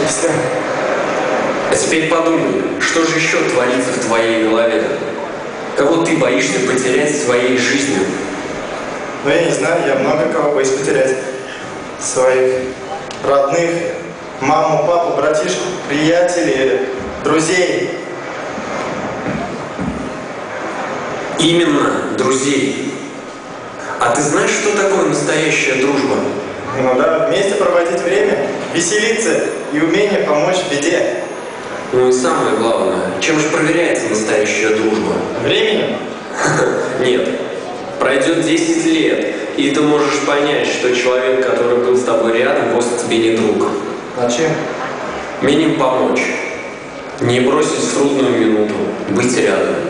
Все. А теперь подумай, что же еще творится в твоей голове? Кого ты боишься потерять своей жизнью? Ну, я не знаю, я много кого боюсь потерять. Своих родных, маму, папу, братишку, приятелей, друзей. Именно друзей. А ты знаешь, что такое настоящая дружба? Ну да, вместе проводить время, веселиться и умение помочь в беде. Ну и самое главное, чем же проверяется настоящая дружба? Временем? Нет. Пройдет 10 лет, и ты можешь понять, что человек, который был с тобой рядом, вовсе тебе не друг. А чем? Умением помочь. Не бросить в трудную минуту. Быть рядом.